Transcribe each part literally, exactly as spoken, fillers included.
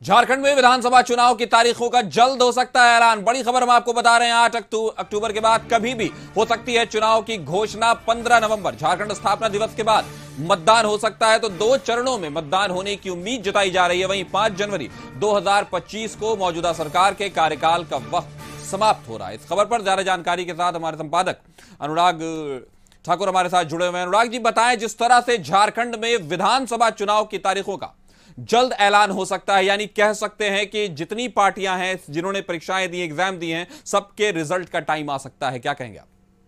झारखंड में विधानसभा चुनाव की तारीखों का जल्द हो सकता है ऐलान। बड़ी खबर हम आपको बता रहे हैं, आठ अक्टूबर के बाद कभी भी हो सकती है चुनाव की घोषणा। पंद्रह नवंबर झारखंड स्थापना दिवस के बाद मतदान हो सकता है, तो दो चरणों में मतदान होने की उम्मीद जताई जा रही है। वहीं पांच जनवरी दो हजार पच्चीस को मौजूदा सरकार के कार्यकाल का वक्त समाप्त हो रहा है। इस खबर पर ज्यादा जानकारी के साथ हमारे संपादक अनुराग ठाकुर हमारे साथ जुड़े हुए हैं। अनुराग जी बताएं, जिस तरह से झारखंड में विधानसभा चुनाव की तारीखों का जल्द ऐलान हो सकता है, यानी कह सकते हैं कि जितनी पार्टियां हैं जिन्होंने परीक्षाएं दी, एग्जाम दिए हैं, सबके रिजल्ट का टाइम आ सकता है, क्या कहेंगे आप?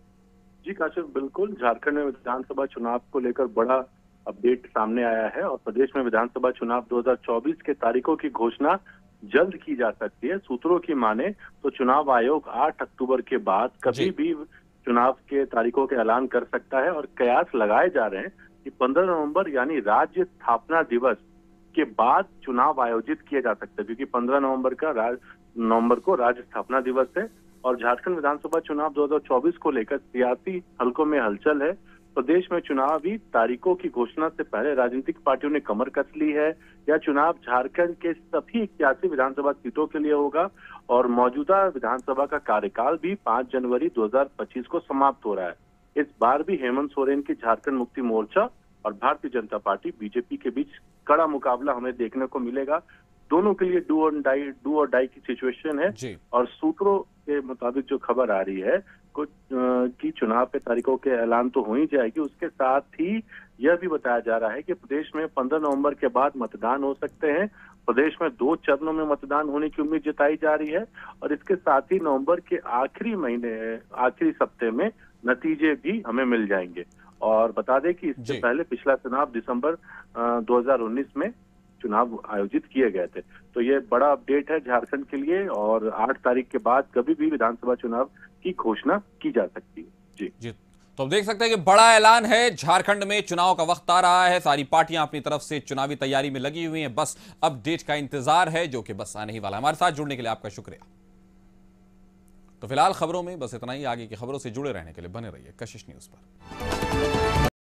जी काशिफ, बिल्कुल झारखंड में विधानसभा चुनाव को लेकर बड़ा अपडेट सामने आया है और प्रदेश में विधानसभा चुनाव दो हजार चौबीस के तारीखों की घोषणा जल्द की जा सकती है। सूत्रों की माने तो चुनाव आयोग आठ अक्टूबर के बाद कभी भी चुनाव के तारीखों के ऐलान कर सकता है और कयास लगाए जा रहे हैं कि पंद्रह नवंबर यानी राज्य स्थापना दिवस के बाद चुनाव आयोजित किए जा सकते हैं, क्योंकि पंद्रह नवंबर का राज नवंबर को राज्य स्थापना दिवस है और झारखंड विधानसभा चुनाव दो हजार चौबीस को लेकर सियासी हलकों में हलचल है। प्रदेश में चुनावी तारीखों की घोषणा से पहले राजनीतिक पार्टियों ने कमर कस ली है। यह चुनाव झारखंड के सभी इक्यासी विधानसभा सीटों के लिए होगा और मौजूदा विधानसभा का कार्यकाल भी पांच जनवरी दो हजार पच्चीस को समाप्त हो रहा है। इस बार भी हेमंत सोरेन की झारखंड मुक्ति मोर्चा और भारतीय जनता पार्टी बीजेपी के बीच कड़ा मुकाबला हमें देखने को मिलेगा। दोनों के लिए डू और डाई डू और डाई की सिचुएशन है और सूत्रों के मुताबिक जो खबर आ रही है कुछ की चुनाव के तारीखों के ऐलान तो हो ही जाएगी। उसके साथ ही यह भी बताया जा रहा है कि प्रदेश में पंद्रह नवंबर के बाद मतदान हो सकते हैं। प्रदेश में दो चरणों में मतदान होने की उम्मीद जताई जा रही है और इसके साथ ही नवंबर के आखिरी महीने आखिरी सप्ताह में नतीजे भी हमें मिल जाएंगे। और बता दें कि इससे पहले पिछला चुनाव दिसंबर दो हजार उन्नीस में चुनाव आयोजित किए गए थे। तो ये बड़ा अपडेट है झारखंड के लिए और आठ तारीख के बाद कभी भी विधानसभा चुनाव की घोषणा की जा सकती है। जी जी तो अब देख सकते हैं कि बड़ा ऐलान है। झारखंड में चुनाव का वक्त आ रहा है, सारी पार्टियां अपनी तरफ से चुनावी तैयारी में लगी हुई हैं, बस अपडेट का इंतजार है जो कि बस आने ही वाला है। हमारे साथ जुड़ने के लिए आपका शुक्रिया। तो फिलहाल खबरों में बस इतना ही। आगे की खबरों से जुड़े रहने के लिए बने रहिए कशिश न्यूज पर।